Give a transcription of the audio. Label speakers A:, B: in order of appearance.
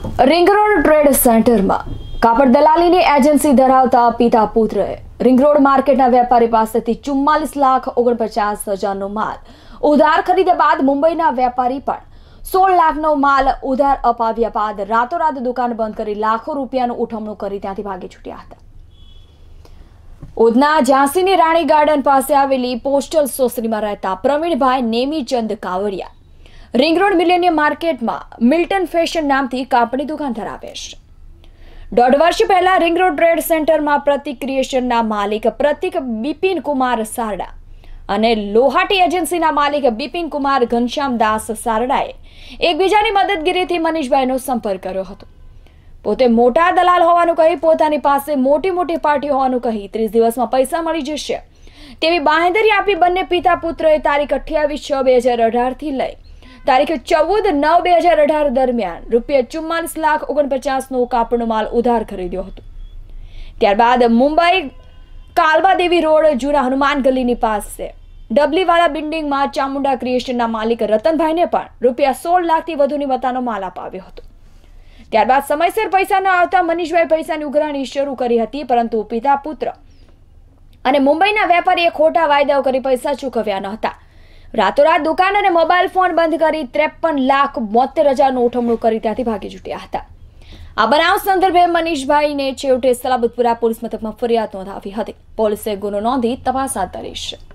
A: Ring road trade centre में कापड़ दलाली एजेंसी धरावता पिता पुत्रे रिंग रोड मार्केट वेपारी पासेथी 44,49,000 माल उधार खरीद्या बाद मुंबईना वेपारी पण 16 लाखनो माल उधार अपाव्या बाद रातोरात दुकान बंद करी लाखों रूपियाનું ઉઠમણું કરી ત્યાંથી ભાગી છૂટ્યા હતા। ઉધના ઝાંસીની રાણી ગાર્ડન પાસે આવેલી પોસ્ટલ સોસાયટીમાં રહેતા Pravinbhai Nemichand Kavadiya ring road millennium market में मिल्टन फेशन नाम थी कापड़ी दुकान धरावे छे। 1.5 वर्ष पहला रिंग रोड ट्रेड सेंटर में प्रतीक क्रिएशन ना मालिक प्रतीक बिपिन कुमार सारडा अने लोहाटी एजेंसी ना मालिक बिपिन कुमार घनश्याम दास सारडाए एकबीजानी मददगीरीथी मनीषभाईनो संपर्क कर्यो हतो। पोते मोटा दलाल होवानुं कही पोतानी पासे मोटी मोटी पार्टी होवानुं कही 30 दिवसमां पैसा मळी जशे तेवी बांहेधरी आपी बंने पिता पुत्रोए तारीख 28/6/2018 थी लई तारीख 14/9/2018 दरमियान ₹44,49,49,000 कापड़नो माल उधार खरीद्यो हतो। त्यारबाद मुंबई कालवा देवी रोड जूना हनुमान गलीनी पासे डबलीवाला बिल्डिंग में चामुंडा क्रिएशनना मालिक रतनभाई ने पण ₹16 लाखथी वधुनी मतानो माल अपाव्यो हतो। त्यारबाद समयसर पैसा न आवता मनीषभाई पैसानी उघराणी शरू करी हती, परंतु पिता पुत्र अने मुंबईना वेपारीए खोटा वायदाओ करी पैसा चूकव्या न हता। रातोरात दुकान और मोबाइल फोन बंद करी 53,72,000 उठमणું કરી ત્યાંથી ભાગી છૂટ્યા હતા। આ બનાવ સંદર્ભે મનીષભાઈને છેવટે સલાબતપુરા પોલીસ મથકમાં ફરિયાદ નોંધાવી હતી। પોલીસે ગુનો નોંધી તપાસ હાથ ધરી છે।